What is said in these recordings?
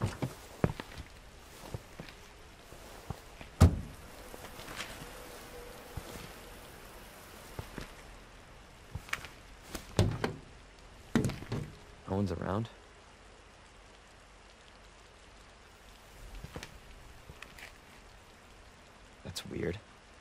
No one's around. That's weird.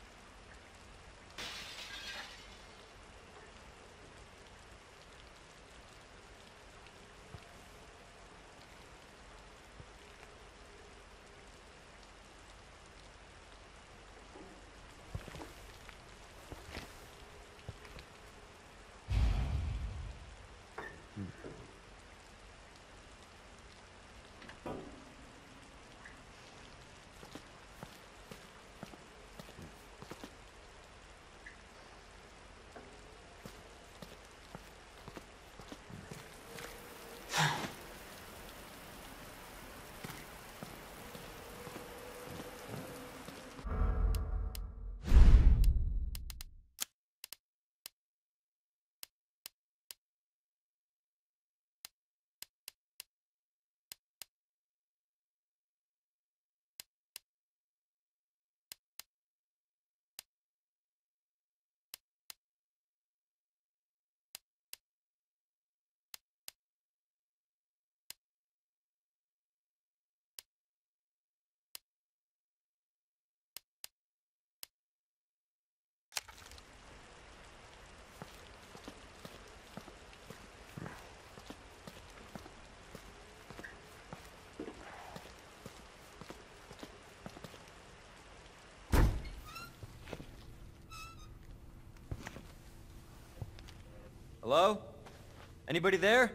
Hello? Anybody there?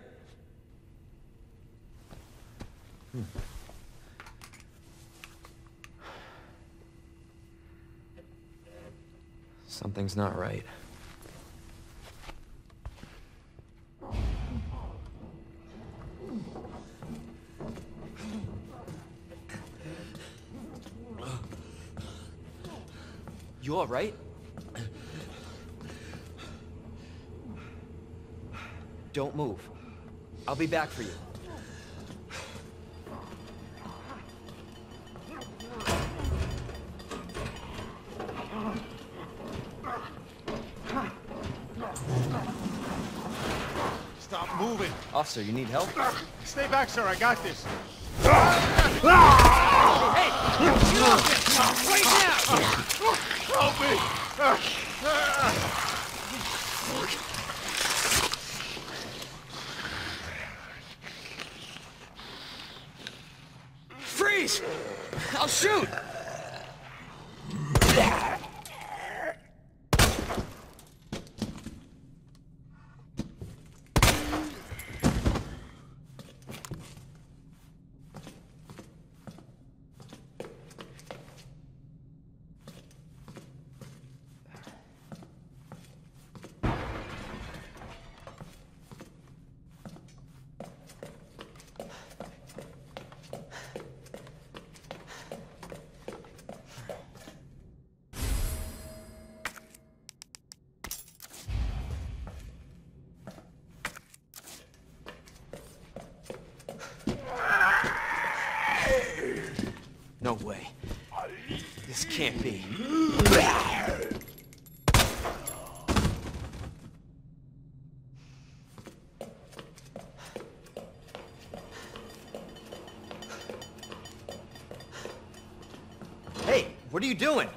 Something's not right. You all right? Don't move. I'll be back for you. Stop moving. Officer, you need help? Stay back, sir. I got this. Hey! Get off this! Right now! Help me! Freeze! I'll shoot! No way. This can't be. Hey, what are you doing?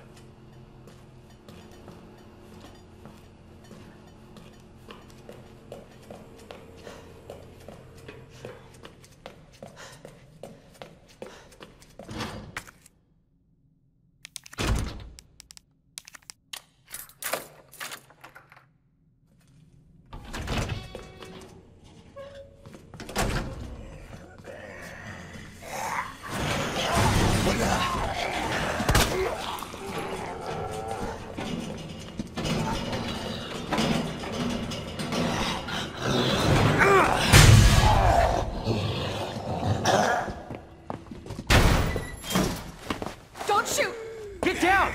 Don't shoot! Get down!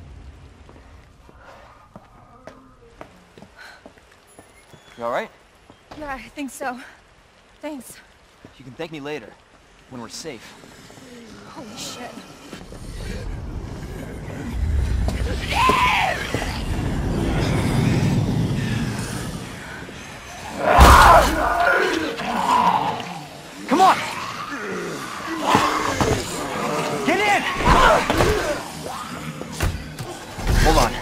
You all right? Yeah, I think so. Thanks. You can thank me later, when we're safe. Holy shit. Come on! Get in! Hold on.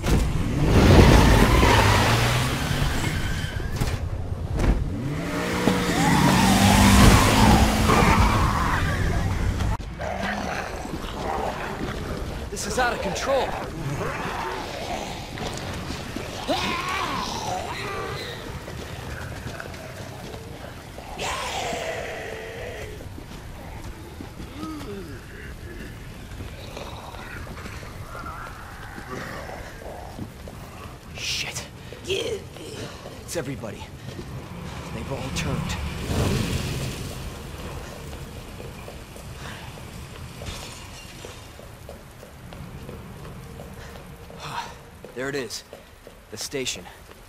This is out of control. Shit. It's everybody. They've all turned. There it is. The station.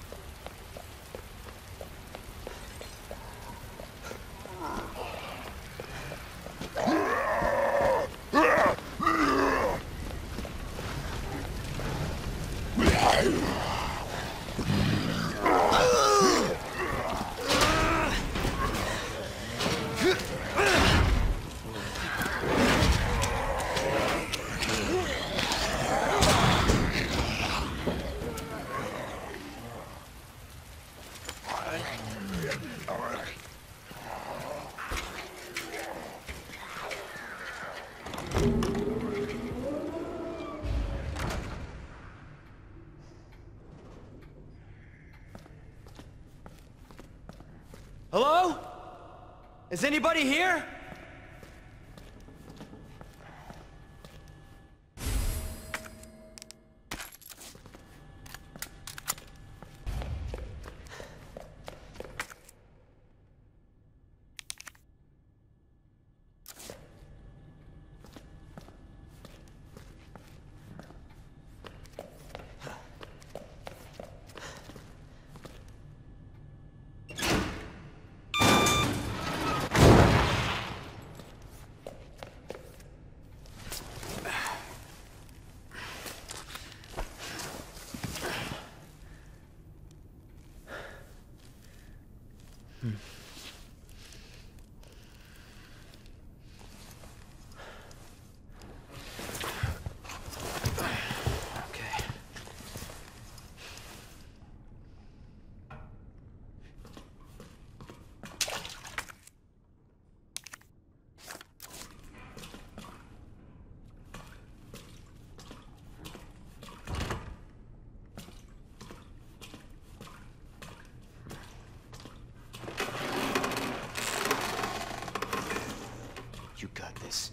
Hello? Is anybody here? You got this.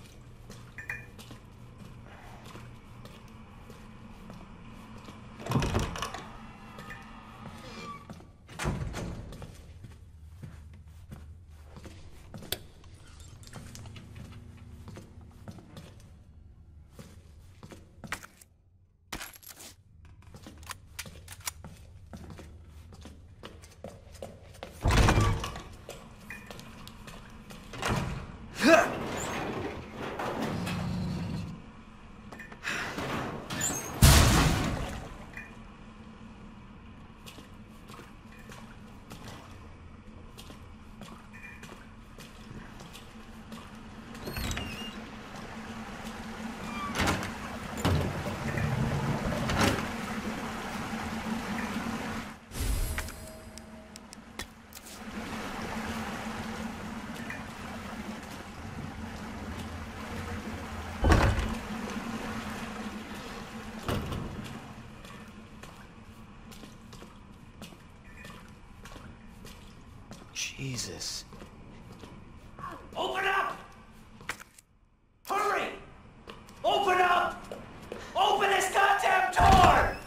Jesus. Open up! Hurry! Open up! Open this goddamn door!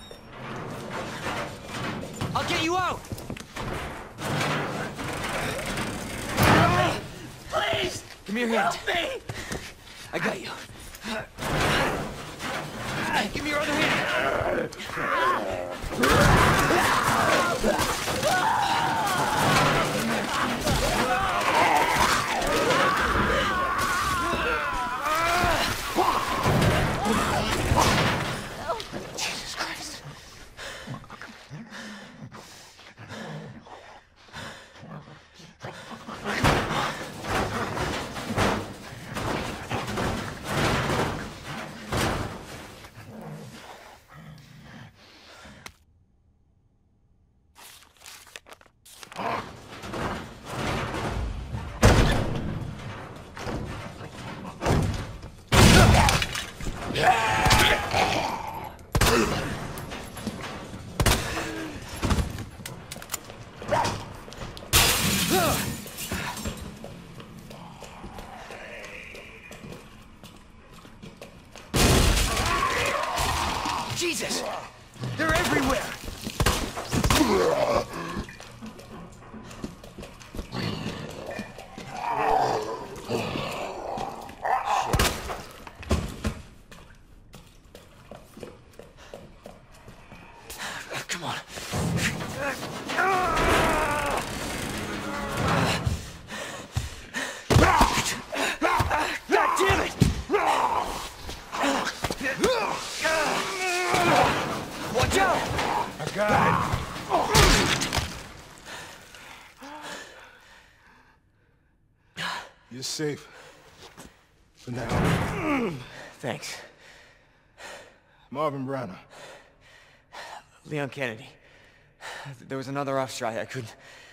I'll get you out! Help me! Please! Give me your hand. Help me! I got you. Give me your other hand. Jesus! They're everywhere! Come on. God damn it! Watch out! I got it. You're safe. For now. Thanks. Marvin Branagh. Leon Kennedy. There was another off strike. I couldn't...